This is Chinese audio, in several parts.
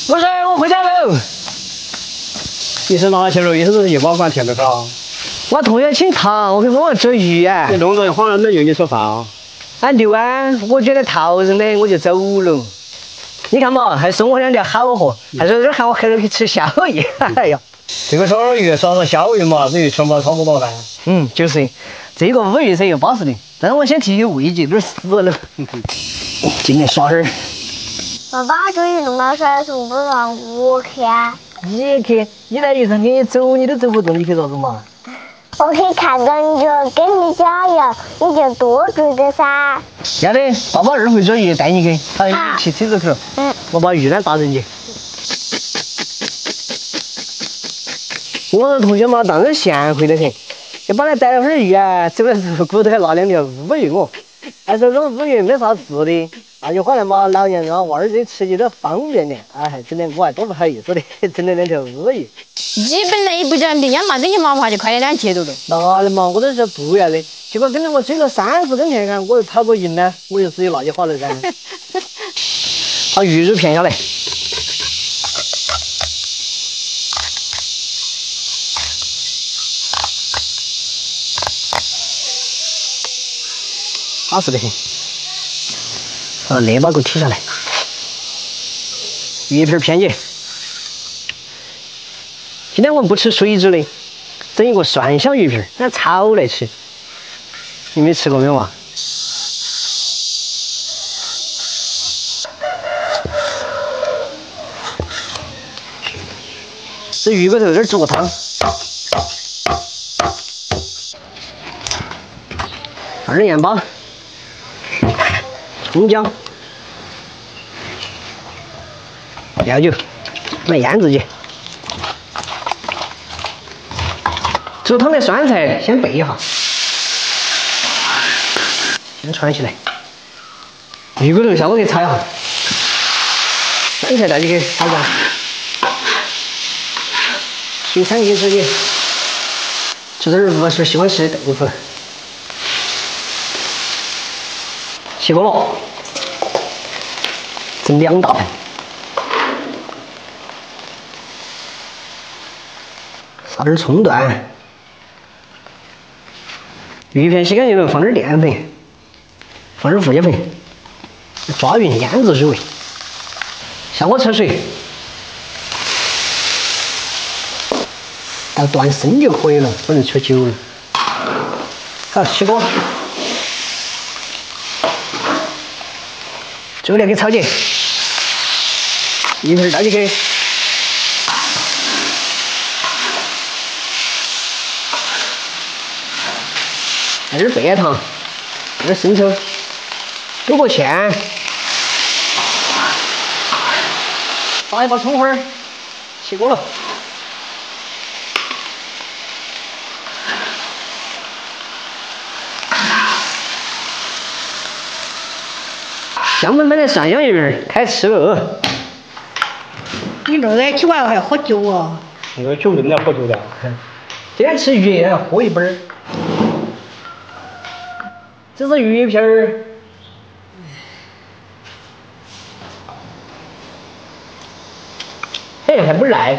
我说我回家喽。 你是哪去了？一会儿去保管贴着他。 我同学请他，我跟我捉鱼啊。 你弄着晃了，没有你说饭啊？ 啊对啊，我觉得套人的，我就走了。你看嘛，还送我2条好货，还说这喊我回头去吃宵夜。哎呀， 这个烧鱼烧个宵夜嘛，这鱼全部炒不饱噻。 就是，这个乌鱼噻又巴适的，但是我先提起味觉，有点死了。进来耍会儿。 爸爸终于弄到甩手，不让我去啊。 你去，你来鱼场给你走，你都走不动，你去咋子嘛？ 我可以看到你就给你加油，你就多注点噻。 要得，爸爸2会捉鱼带你去，好，你骑车子去。我把鱼竿打人去。我的同学嘛，当然贤惠得很，就帮他逮了会儿鱼啊，走的时候骨头还拿2条乌鱼我，还说这种乌鱼没啥吃的，那就后来嘛，老娘让娃儿这吃起都方便点，哎，真的我还多不好意思的，整了2条乌鱼。 你本来也不讲，人家拿这些麻烦就快点接着了。 哪的嘛，我都是不要的，结果跟着我追了30根田杆，我又跑不赢呢，我就自己拿起花了噻。把鱼肉片下来。巴适得很。把肋巴给我剔下来，鱼片片起。今天我们不吃水煮的，整一个蒜香鱼片，那超来吃。你没吃过没有啊？这鱼骨头有点煮汤，放点盐巴。葱姜、料酒，来腌制去。煮汤的酸菜先备一下，先串起来。鱼骨头下锅去炒一下，酸菜带进去炒干，水3斤水去，做点5色喜欢吃的豆腐。起锅了，整2大盘，撒点葱段，鱼片洗干净了，放点淀粉，放点胡椒粉，抓匀腌制入味。下锅焯水，到断生就可以了，不能焯久了。好，起锅。最后来给炒起，鱼片倒进去，来点白糖，来点生抽，勾个芡，撒一把葱花，起锅了。香喷喷的蒜香鱼片开吃了。 你那个起完还要喝酒啊？ 那个酒真的要喝酒的。 今天吃鱼还喝一杯儿。这是鱼片儿。嘿，还不赖。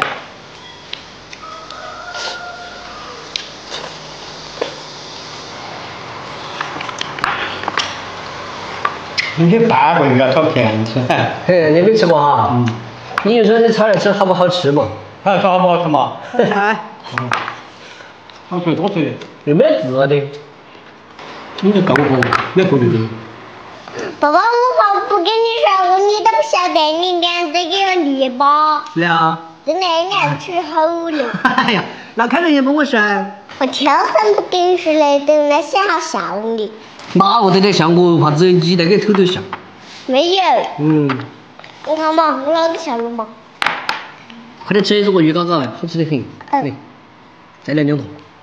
你去半个鱼要炒片吃。 嘿，你没吃过哈？你就说你炒来吃好不好吃嘛？ 还炒好不好吃嘛？ 哎， 好吃多吃。 又没治的。 你就够喝，你喝对的。 爸爸，我不跟你说，你都不晓得，你连这个篱笆， 是啊。 真的你要吃好了。 哎呀，那开头也帮我说。 我挑很不跟你说的，等那些好笑你。 哪个得像我，怕只有你那个偷偷笑。 没有。 你看嘛，我老子笑了嘛。 快点吃这个鱼干干，好吃得很。来，再来2坨。